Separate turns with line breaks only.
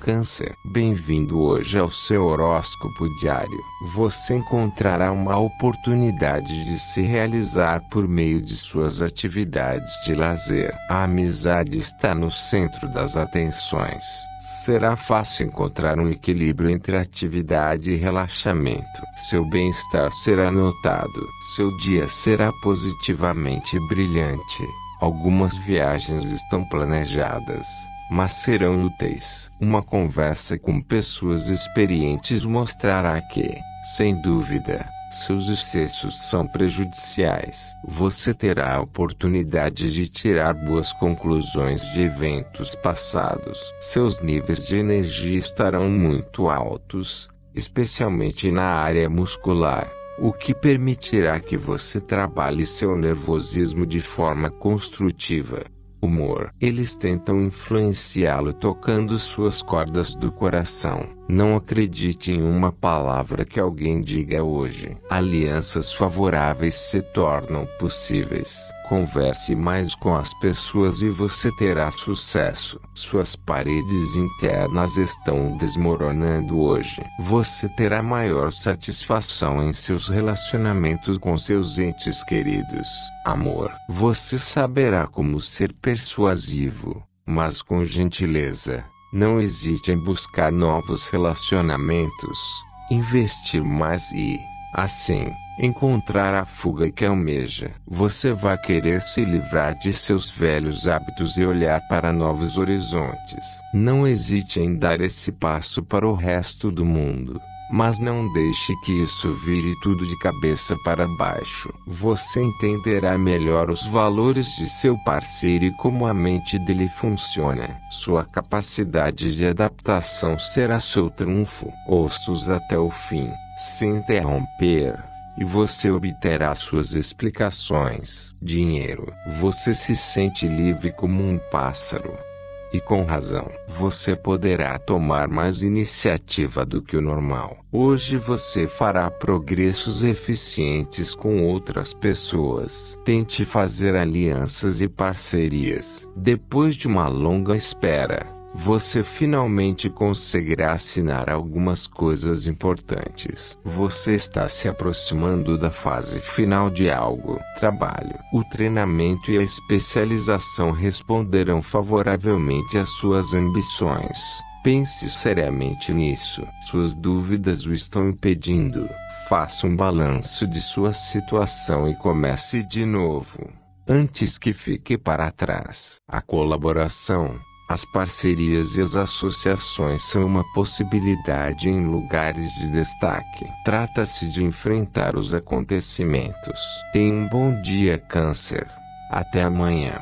Câncer. Bem-vindo hoje ao seu horóscopo diário. Você encontrará uma oportunidade de se realizar por meio de suas atividades de lazer. A amizade está no centro das atenções. Será fácil encontrar um equilíbrio entre atividade e relaxamento. Seu bem-estar será notado. Seu dia será positivamente brilhante. Algumas viagens estão planejadas, mas serão úteis. Uma conversa com pessoas experientes mostrará que, sem dúvida, seus excessos são prejudiciais. Você terá a oportunidade de tirar boas conclusões de eventos passados. Seus níveis de energia estarão muito altos, especialmente na área muscular, o que permitirá que você trabalhe seu nervosismo de forma construtiva. Humor. Eles tentam influenciá-lo tocando suas cordas do coração. Não acredite em uma palavra que alguém diga hoje. Alianças favoráveis se tornam possíveis. Converse mais com as pessoas e você terá sucesso. Suas paredes internas estão desmoronando hoje. Você terá maior satisfação em seus relacionamentos com seus entes queridos. Amor. Você saberá como ser persuasivo, mas com gentileza. Não hesite em buscar novos relacionamentos, investir mais e, assim, encontrar a fuga que almeja. Você vai querer se livrar de seus velhos hábitos e olhar para novos horizontes. Não hesite em dar esse passo para o resto do mundo, mas não deixe que isso vire tudo de cabeça para baixo. Você entenderá melhor os valores de seu parceiro e como a mente dele funciona. Sua capacidade de adaptação será seu trunfo. Ouça-os até o fim, sem interromper, e você obterá suas explicações. Dinheiro. Você se sente livre como um pássaro. E com razão, você poderá tomar mais iniciativa do que o normal. Hoje você fará progressos eficientes com outras pessoas. Tente fazer alianças e parcerias. Depois de uma longa espera, você finalmente conseguirá assinar algumas coisas importantes. Você está se aproximando da fase final de algo. Trabalho. O treinamento e a especialização responderão favoravelmente às suas ambições. Pense seriamente nisso. Suas dúvidas o estão impedindo. Faça um balanço de sua situação e comece de novo, antes que fique para trás. A colaboração, as parcerias e as associações são uma possibilidade em lugares de destaque. Trata-se de enfrentar os acontecimentos. Tenha um bom dia, Câncer. Até amanhã.